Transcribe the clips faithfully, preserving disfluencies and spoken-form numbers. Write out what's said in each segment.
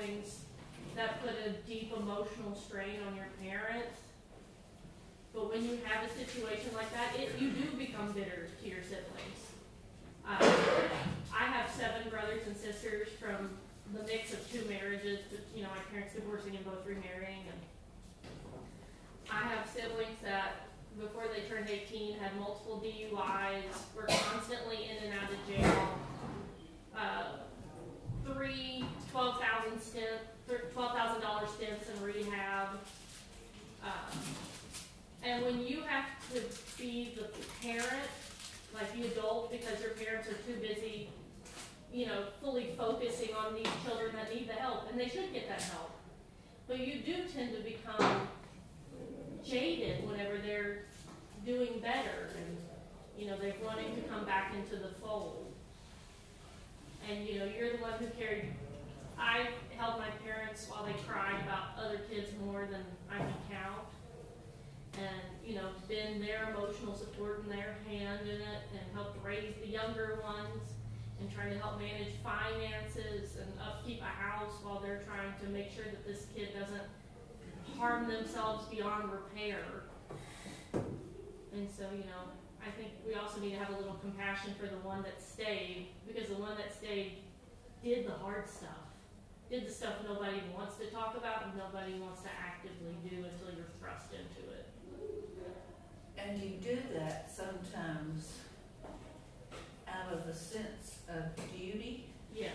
siblings that put a deep emotional strain on your parents. But when you have a situation like that, it, you do become bitter to your siblings. Um, I have seven brothers and sisters from the mix of two marriages, but, you know, my parents divorcing and both remarrying. And I have siblings that, before they turned eighteen, had multiple D U Is, were constantly in and out of jail. Uh, three twelve thousand stint, twelve thousand dollar stints in rehab. Um, and when you have to be the parent, like the adult, because your parents are too busy, you know, fully focusing on these children that need the help, and they should get that help. But you do tend to become jaded whenever they're doing better, and you know, they're wanting to come back into the fold. And you know, you're the one who carried. I held my parents while they cried about other kids more than I can count, and you know, been their emotional support and their hand in it, and helped raise the younger ones, and trying to help manage finances and upkeep a house while they're trying to make sure that this kid doesn't harm themselves beyond repair. And so, you know, I think we also need to have a little compassion for the one that stayed, because the one that stayed did the hard stuff, did the stuff nobody wants to talk about and nobody wants to actively do until you're thrust into it. And you do that sometimes out of a sense of duty. Yes.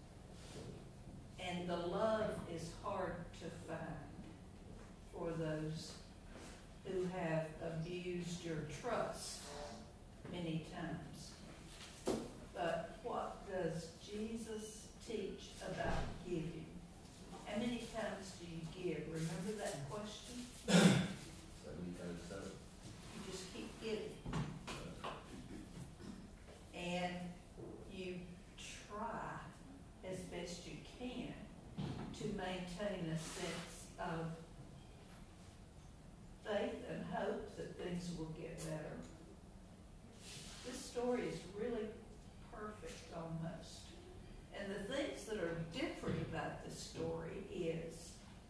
And the love is hard to find for those who have abused your trust many times. But what does Jesus teach about giving? How many times do you give? Remember that question? Seventy times seven. You just keep giving. And you try as best you can to maintain a sense of faith and hope that things will get better. This story is really perfect almost. And the things that are different about this story is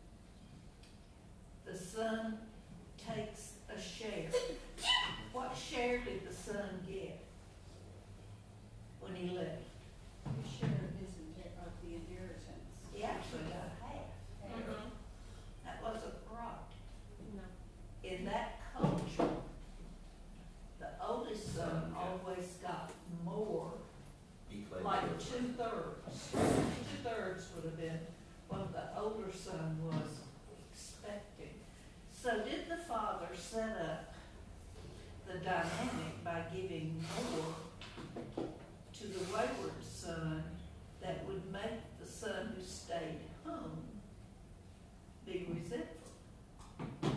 the son takes a share. What share did the son get when he left? He shared his inher- of the inheritance. He actually got half. Mm-hmm. That wasn't right. No. In that culture, the oldest son always got more, He claimed like it. two thirds. Two thirds would have been what the older son was expecting. So did the father set up the dynamic by giving more to the wayward son that would make the son who stayed home be resentful?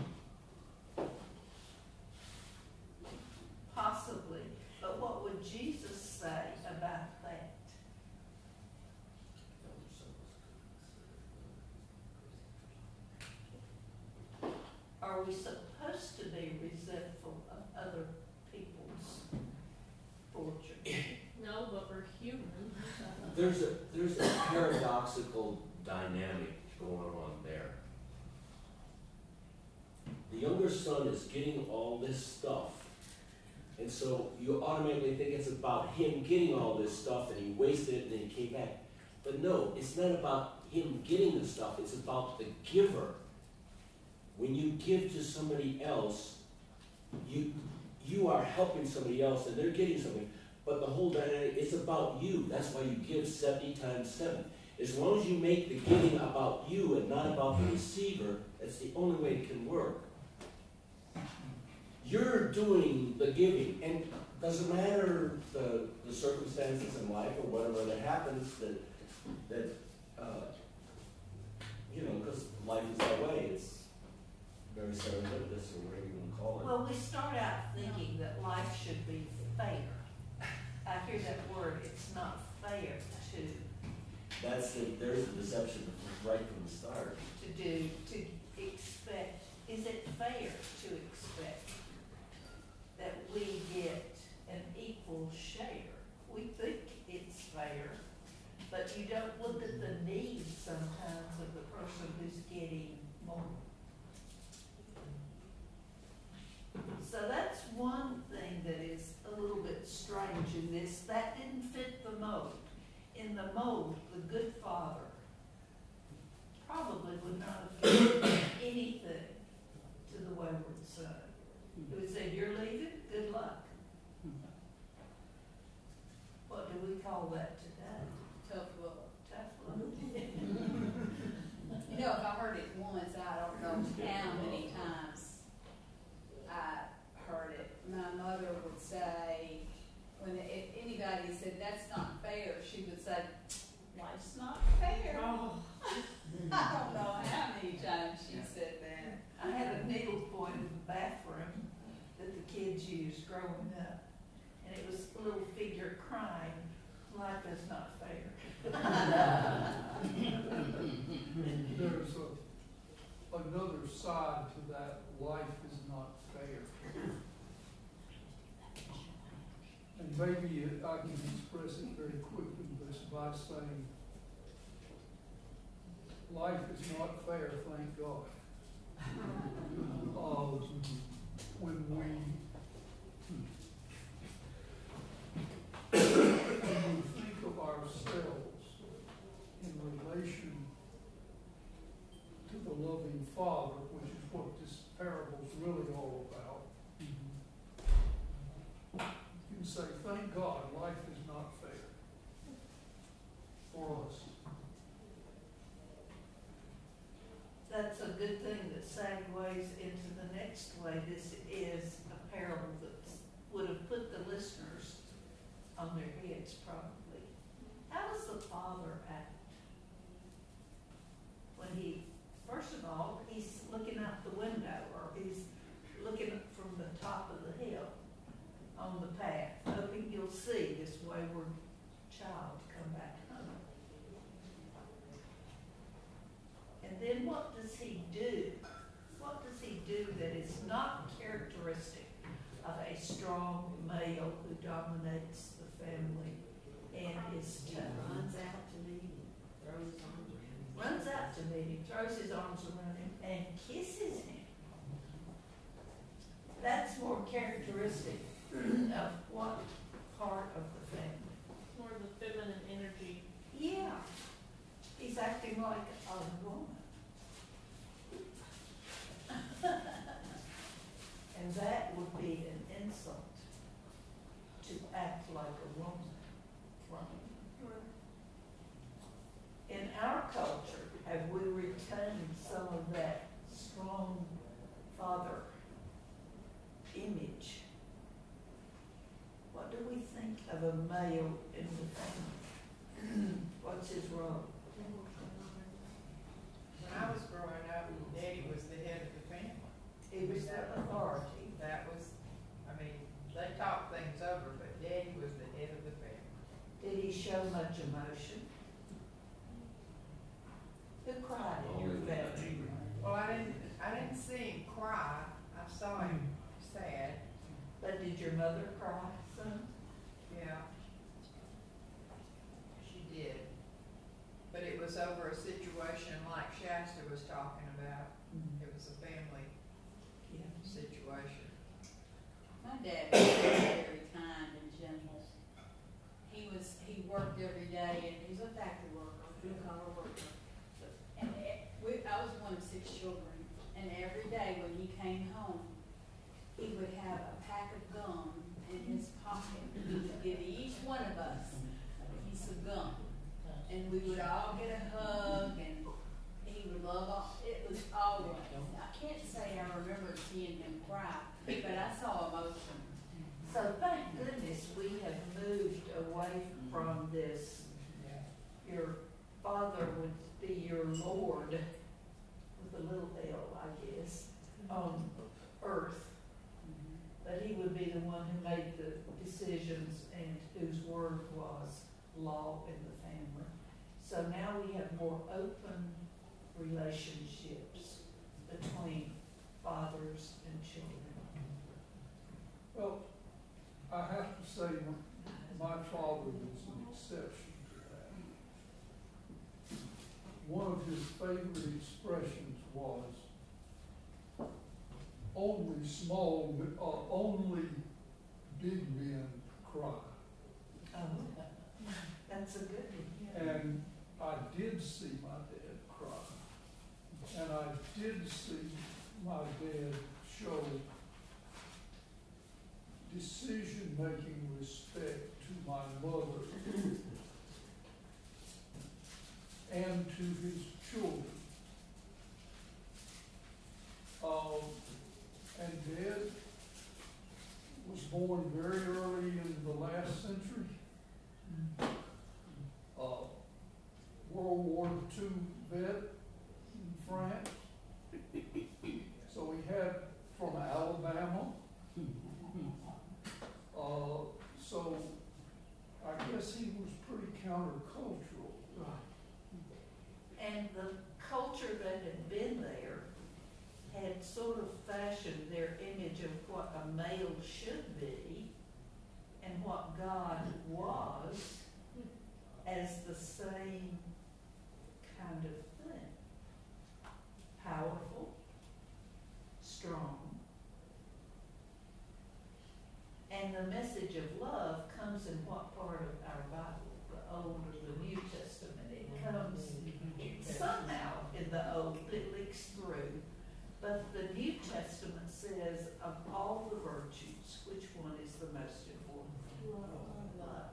Possibly. But what would Jesus say about that? Are we supposed to be resentful of other people's fortune? No, but we're human. There's a there's a paradoxical dynamic going on there. The younger son is getting all this stuff, and so you automatically think it's about him getting all this stuff, and he wasted it and then he came back. But no, it's not about him getting the stuff, it's about the giver. When you give to somebody else, you you are helping somebody else and they're getting something. But the whole dynamic, it's about you. That's why you give seventy times seven. As long as you make the giving about you and not about the receiver, that's the only way it can work. You're doing the giving, and it doesn't matter the, the circumstances in life or whatever that happens that, that uh, you know, because life is that way. It's very serendipitous, or whatever you want to call it. Well, we start out thinking that life should be fair. I hear that word, it's not fair to That's the, there's the deception right from the start. to do, to expect. Is it fair to expect that we get an equal share? We think it's fair, but you don't look at the needs sometimes know if I heard it once, I don't know how many times I heard it. My mother would say, when if anybody said that's not fair, she would say, life's not fair. Oh. I don't know how many times she said that. I had a needle point in the bathroom that the kids used growing up, and it was a little figure crying, life is not fair. There's a, another side to that, life is not fair. And maybe it, I can express it very quickly just by saying, life is not fair, thank God. Uh, when we, when we think of ourselves in relation to the loving Father, which is what this parable is really all about, you can say, thank God, life is not fair for us. That's a good thing that segues into the next way. This is a parable that would have put the listeners on their heads probably. How does the Father act? When he, first of all, he's looking out the window, or he's looking from the top of the hill on the path, hoping he'll see this wayward child come back home. And then what does he do? What does he do that is not characteristic of a strong male who dominates the family and is tough? Runs out to meet him, throws his arms around him. Runs out to meet him, throws his arms around him, and kisses him. That's more characteristic of what part of the family? More of the feminine energy. Yeah, he's acting like a woman. And that would be an insult to act like a woman. Right? In our culture, have we retained some of that strong father image? What do we think of a male in the family? What's his role? When I was growing up, Daddy was the head of the family. He was the authority. That was, I mean, they talked things over, but Daddy was the head of the family. Did he show much emotion? Who cried in your family? Well, I didn't, I didn't see him cry. I saw him sad. But did your mother cry, son? Yeah. She did. But it was over a situation like Shasta was talking about. It was a family Yeah. situation. My dad was very kind and gentle. He was, he worked every day, and he was a factory worker, blue collar worker. And it, we, I was one of six children, and every day when he came home, he would have a pack of gum in his pocket. He would give each one of us a piece of gum, and we would all get a hug, and he would love all, it was always, I can't say I remember seeing him cry, but I saw emotion. So thank goodness we have moved away from this. Your father would be your Lord, with a little L, I guess, on earth. That he would be the one who made the decisions and whose word was law in the family. So now we have more open relationships between fathers and children. Well, I have to say, my father was an exception to that. One of his favorite expressions was, only small, uh, only big men cry. Oh, that's a good one. And I did see my dad cry. And I did see my dad show decision-making respect to my mother and to his children. met in France. So we had from Alabama. Uh, so I guess he was pretty countercultural. And the culture that had been there had sort of fashioned their image of what a male should be and what God was as the same kind of thing. Powerful, strong, and the message of love comes in what part of our Bible? The Old or the New Testament? It comes somehow in the Old, it leaks through. But the New Testament says of all the virtues, which one is the most important? Love.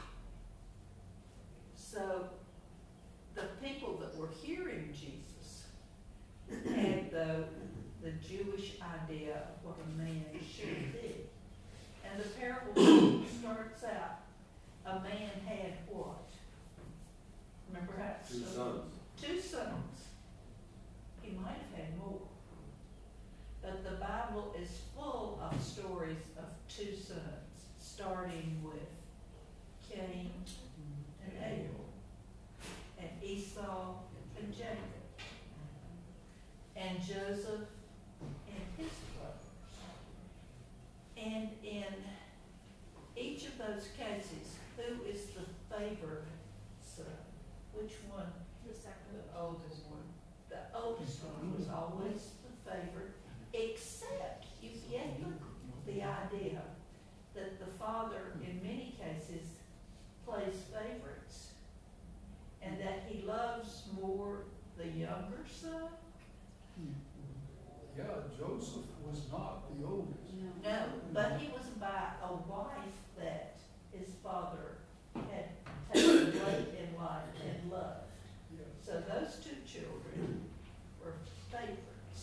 So the people that were hearing Jesus had the, the Jewish idea of what a man should be. And the parable starts out, a man had what? Remember how it Two started? sons. Two sons. He might have had more. But the Bible is full of stories of two sons, starting with Cain and Abel, and Esau and Jacob, and Joseph and his brothers. And in each of those cases, who is the favored son? Which one? The second. The oldest one. The oldest one was always the favorite, except you get the, the idea that the father, in many cases, plays favorites, and that he loves more the younger son. Yeah, Joseph was not the oldest. No, but he was by a wife that his father had taken late in life and loved. Yes. So those two children were favorites.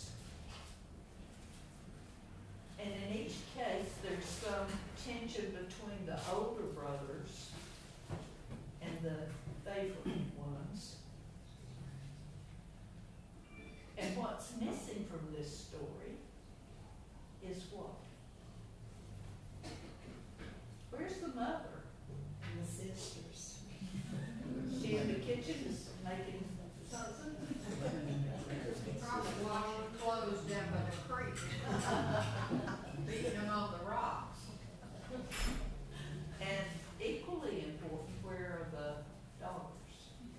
And in each case, there's some tension between the older brothers and the favorite ones. And what's missing from this story is what? Where's the mother? And the sisters. She in the kitchen making something? Probably washing clothes down by the creek. Beating them on the rocks. And equally important, where are the daughters?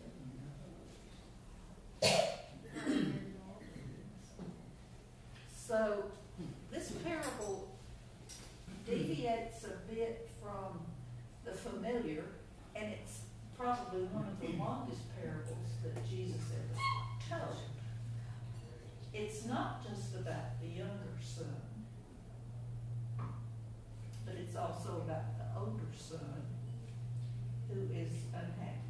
So this parable deviates a bit from the familiar, and it's probably one of the longest parables that Jesus ever told. It's not just about the younger son, but it's also about the older son who is unhappy.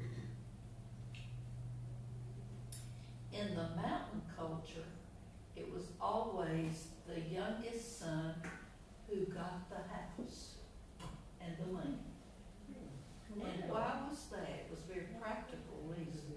In the mountain culture, it was always the youngest son who got the house and the land. And why was that? It was very practical reason.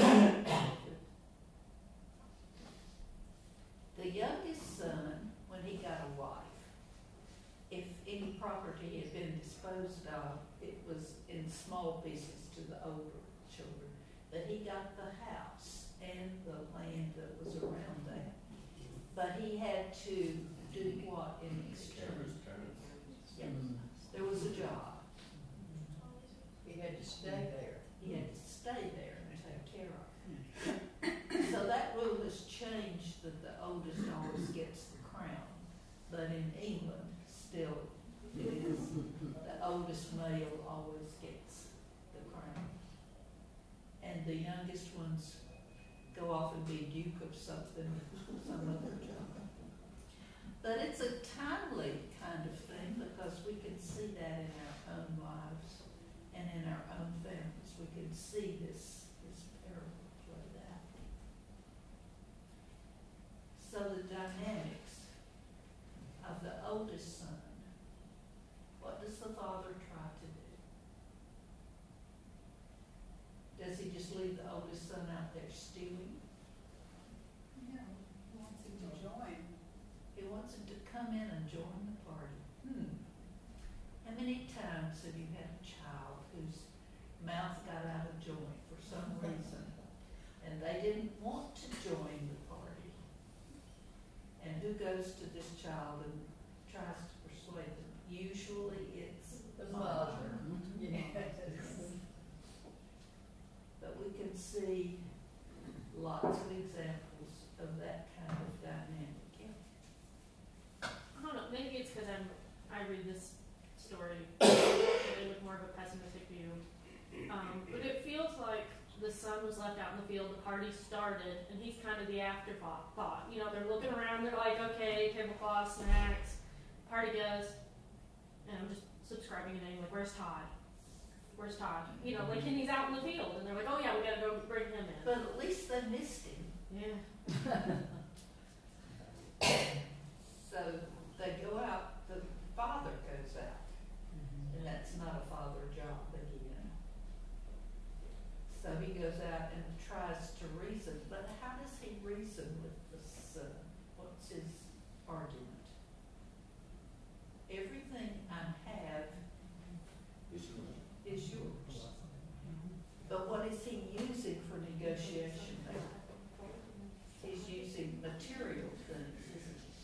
The youngest son, when he got a wife, if any property had been disposed of, it was in small pieces to the older children. But he got the house and the land that was around that. But he had to do what in exchange? Yes, there was a job. He had to stay there. He had to stay there and take care of it. So that rule has changed, that the oldest always gets the crown. But in England, still, it is the oldest male always gets the crown. And the youngest ones go off and be duke of something, some other job. But it's a timely kind of thing, because we can see that in our own lives and in our own families. We can see this, this parable played out. So the dynamics of the oldest son, what does the father try to do? Does he just leave the oldest son out there stealing? Jewy? No, he wants him to join. He wants him to come in and join the party. Hmm. How many times have you had a child whose mouth got out of joint for some reason, and they didn't want to join the party? And who goes to this child and tries to persuade them? Usually it's The mother. Yes. But we can see lots of examples of that kind of dynamic. I don't know, maybe it's because I'm, I read this story maybe with more of a pessimistic view. Um, but it feels like the son was left out in the field, the party started, and he's kind of the afterthought. Thought. You know, they're looking around, they're like, okay, tablecloth, snacks, party goes, and I'm just subscribing a name, like, where's Todd? Where's Todd? You know, like, and he's out in the field, and they're like, oh yeah, we gotta go bring him in. But at least they missed him. Yeah. So they go out, the father goes out, and that's not a father job again. So he goes out and tries to reason, but how does he reason with the son? What's his argument? Everything I have Is yours. is yours. But what is he using for negotiation there? He's using material things, isn't he?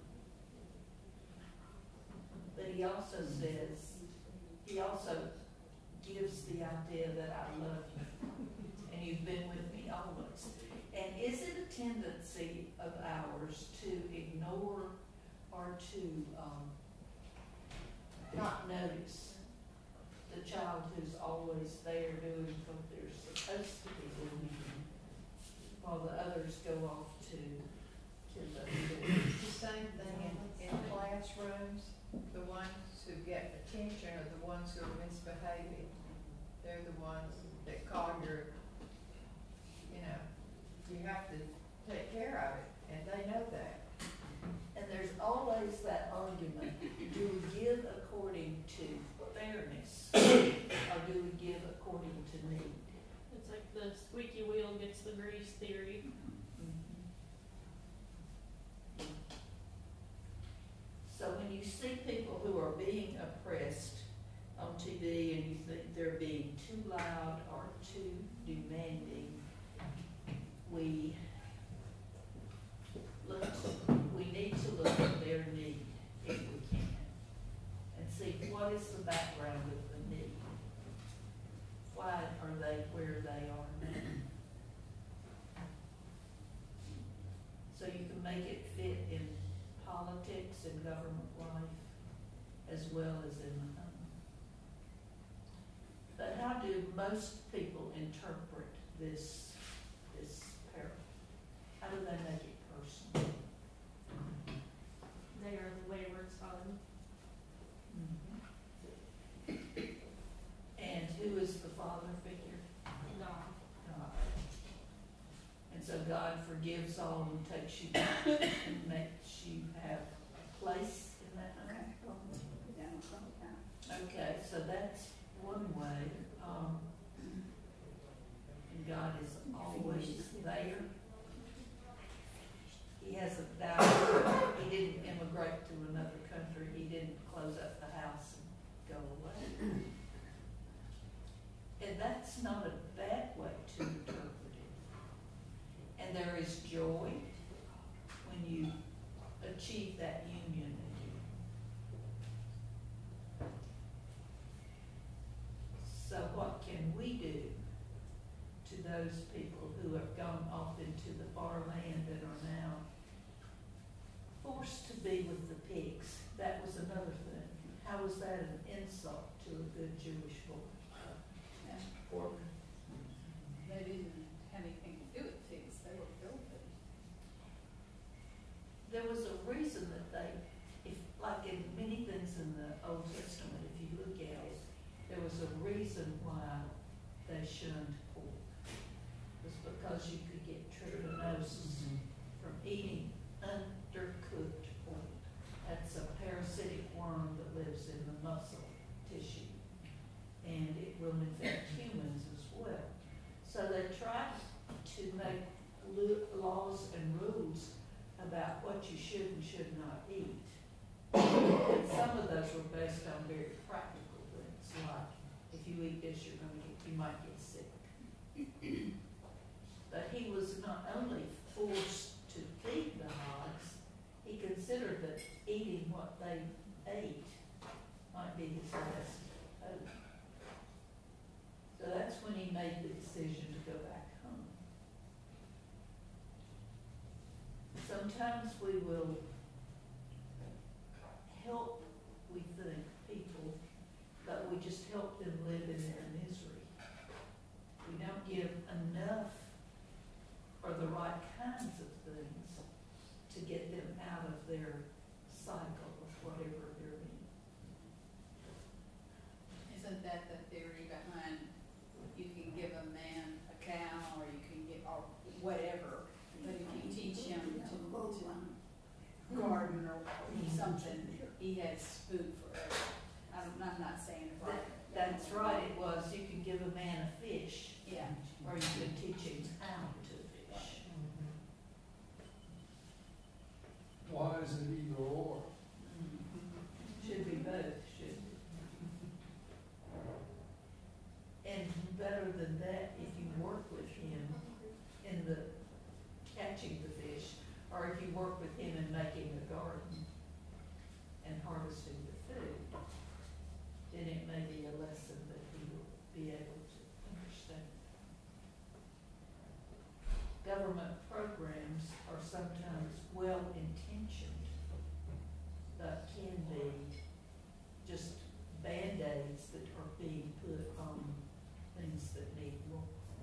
But he also says, he also gives the idea that I love you, and you've been with me always. And is it a tendency of ours to ignore or to um, not notice the child who's always there doing what they're supposed to be doing, while the others go off to to the The same thing in, in classrooms, the ones who get attention are the ones who are misbehaving. They're the ones that call your, you know, you have to take care of it, and they know that. And there's always that argument, do we give according to fairness, or do we give according to need? It's like the squeaky wheel gets the grease theory. So when you see people who are being oppressed on T V and you think they're being too loud or too demanding, we look, we need to look at their need if we can, and see what is the background of the need. Why are they where they are now? So you can make it fit in politics and government life as well as in the home. But how do most people interpret this, this parable? How do they make it personal? They are the wayward son. Mm-hmm. And who is the father figure? God. God. And so God forgives all and takes you back and makes you have a place in that home. Okay, so that's one way. Um, and God is always there. He hasn't died. He didn't immigrate to another country. He didn't close up the house and go away. And that's not a bad way to interpret it. And there is joy when you achieve that union again. So what can we do to those people who have gone off into the far land and are now forced to be with the pigs? That was another thing. How was that an insult to a good Jewish boy? Or They didn't have anything to do with pigs, they were filthy. there was a reason that they, if like in many things in the Old Testament, if you look at it, there was a reason why they shunned pork. It was because you could get trichinosis from eating undercooked pork. That's a parasitic worm that lives in the muscle tissue, and it will infect humans as well. So they tried to make lu- laws and rules about what you should and should not eat. And some of those were based on very practical things, like if you eat this, you're gonna get, you might get sick. But he was not only forced to feed the hogs, he considered that eating what they ate might be his last hope. So that's when he made the decision to go back home. Sometimes we will help, we think, people, but we just help them live in their misery. We don't give enough or the right kinds of things to get them out of their cycle of whatever they're in. Isn't that the theory behind, you can give a man a cow, or you can give, or whatever, but if you teach him to, to garden or something, he has food forever. I'm, I'm not saying it right. That, that's right, it was, you can give a man a fish, Yeah. or you can teach him how to fish. Why is it either or? Should be both, should be. And better than that, if you work with him in the catching the fish, or if you work with him in making a garden and harvesting the food, then it may be a lesson that he will be able to understand. Government programs are sometimes well-intentioned, but can be just Band-Aids that are being put on things that need more.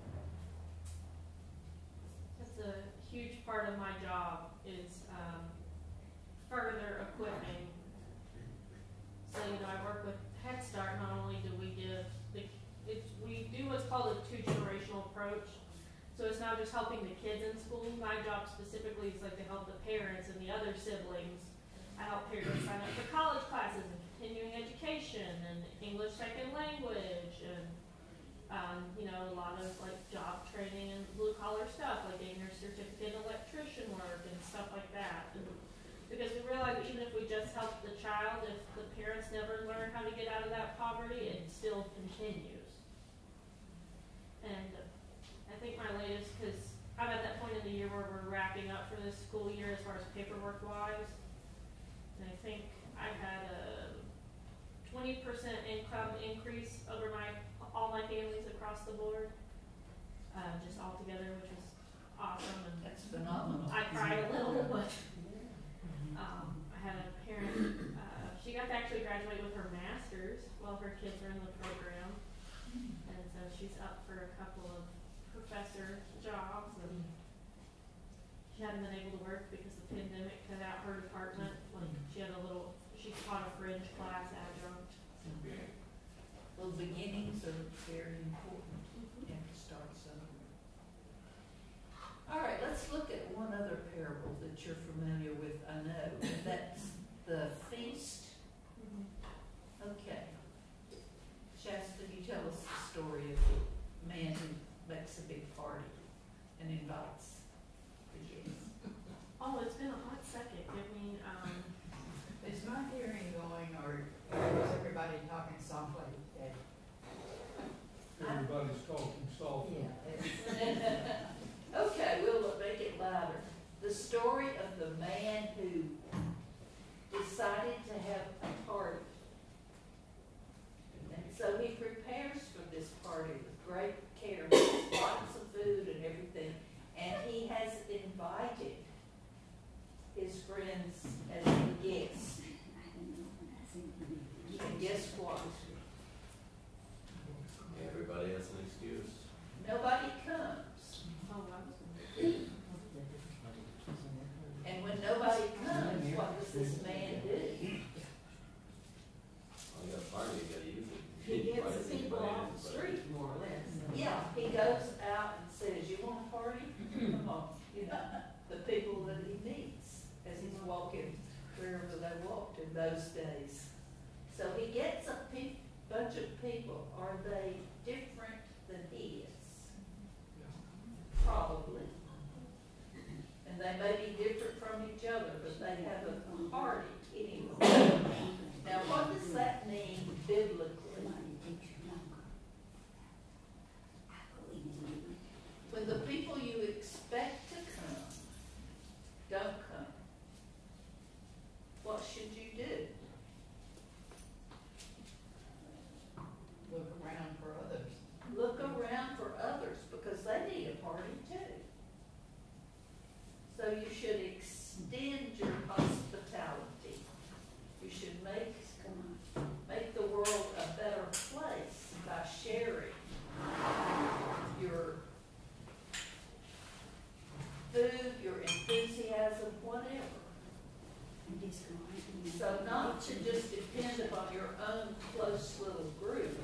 That's a huge part of my job is, um, further equipping. So, you know, I work with Head Start. Not only do we give the, it's, we do what's called a two-generational approach. So it's not just helping the kids in school. My job specifically is like to help the parents and the other siblings. I help parents sign up for college classes and continuing education and English second language and, um, you know, a lot of like job training and blue collar stuff, like getting your certificate in electrician work and stuff like that. And because we realize that even if we just help the child, if the parents never learn how to get out of that poverty, it still continues. And I think my latest, because I'm at that point in the year where we're wrapping up for this school year as far as paperwork wise. And I think I've had a twenty percent income increase over my, all my families across the board. Uh, just all together, which is awesome. And That's phenomenal. I cried a little, but um, I had a parent, uh, she got to actually graduate with her master's while her kids were in the program. And so she's up for a couple of professor jobs, and she hadn't been able to work because the pandemic cut out her department. Like she had a little, she taught a fringe class adjunct. Well, beginnings are very important. You have to start somewhere. All right, let's look at one other parable that you're familiar with, I know, and that's the feast. Okay. Shasta, you tell us the story of the man who makes a big party and invites the guests. Oh, it's been a hot second. Give me, um, Is my hearing going, or is everybody talking softly? Everybody's talking softly. Okay, we'll make it louder. The story of the man who decided to have a party. And so he prepares for this party with great care, lots of food and everything, and he has invited his friends as the guests. And guess what? Everybody has an excuse. Nobody comes. oh, I was And when nobody comes, what does this man do? Well, you got a party, you gotta use it. He You gets invite the people everybody off in, the but- street, more or less. Yeah, he goes out and says, you want a party? Come on, you know, the people that he meets as he's walking wherever they walked in those days. So he gets a pe- bunch of people. Are they different than he is? Probably. you should extend your hospitality. You should make, make the world a better place by sharing your food, your enthusiasm, whatever. So not to just depend upon your own close little group,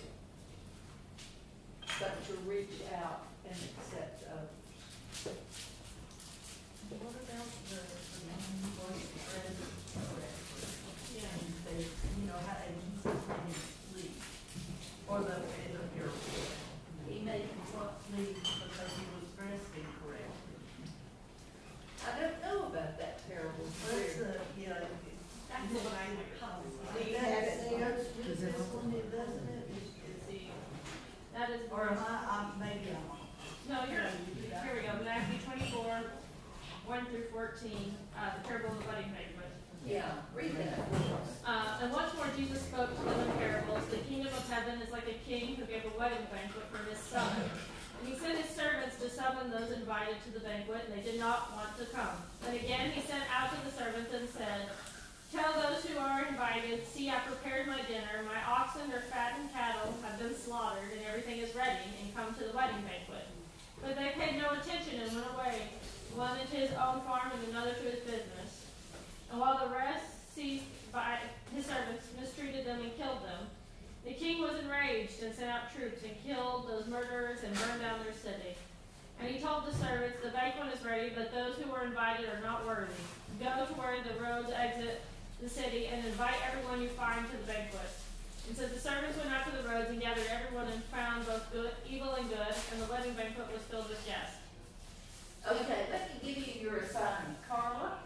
but to reach out and accept others. What about the, the one who was present correctly? Yeah. And they, you know, how they didn't leave? Or the, in the parable, he made him leave because he was dressed incorrectly. I don't know about that parable. That's the, you know, That's the one I heard. do you have it there? Is this one it doesn't it? Is- is the- That is. Or am I, I'm, maybe I'm wrong. No, you're, here we go, Matthew twenty-four, one through fourteen, uh, the parable of the wedding banquet. Yeah, read that. Uh, and once more Jesus spoke to them in parables. The kingdom of heaven is like a king who gave a wedding banquet for his son. And he sent his servants to summon those invited to the banquet, and they did not want to come. And again he sent out to the servants and said, tell those who are invited, see, I prepared my dinner. My oxen or fattened cattle have been slaughtered, and everything is ready, and come to the wedding banquet. But they paid no attention and went away, one into his own farm and another to his business. And while the rest seized by his servants, mistreated them and killed them, the king was enraged and sent out troops and killed those murderers and burned down their city. And he told the servants, the banquet is ready, but those who were invited are not worthy. Go to where the roads exit the city and invite everyone you find to the banquet. And so the servants went out to the roads and gathered everyone and found both good, evil and good, and the wedding banquet was filled with guests. Okay, let me give you your assignment, Carla.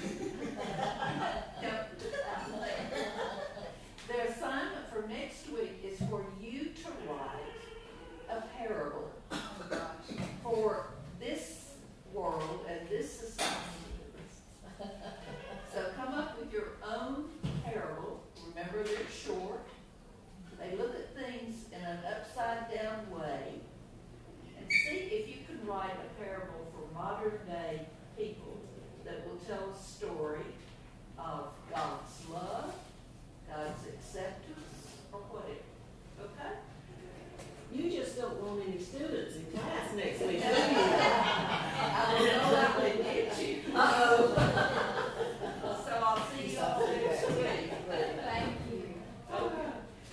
The assignment for next week is for you to write a parable for this world and this society. So come up with your own parable. Remember, they're short. They look at things in an upside down way. And see if you can write a parable for modern day people that will tell a story of God's love, God's acceptance, or whatever. Okay? You just don't want any students in class next week, do you? I don't know that would get you. Uh-oh. So I'll see you all next week. Thank you. Okay.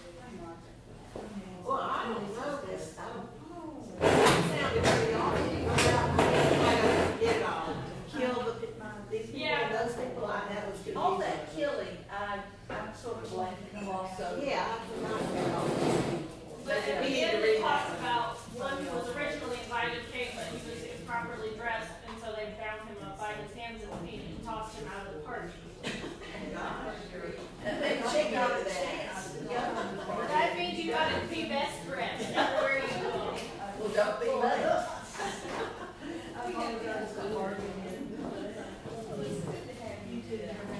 Well, I don't know this, I don't, it sounded very awful about, you know, kill the, these people, Yeah. those people, I, that was confusing. All that killing, I, I'm sort of blaming them also. Yeah, I forgot about all these people. But at the end, it talks about one who was originally invited came, but he was improperly dressed, and so they bound him up by his hands and feet and tossed him out of the party. And they check out the chance to go. That means you gotta be best dressed everywhere you go. Well, don't be late. I apologize for barging in. It was good to have you two.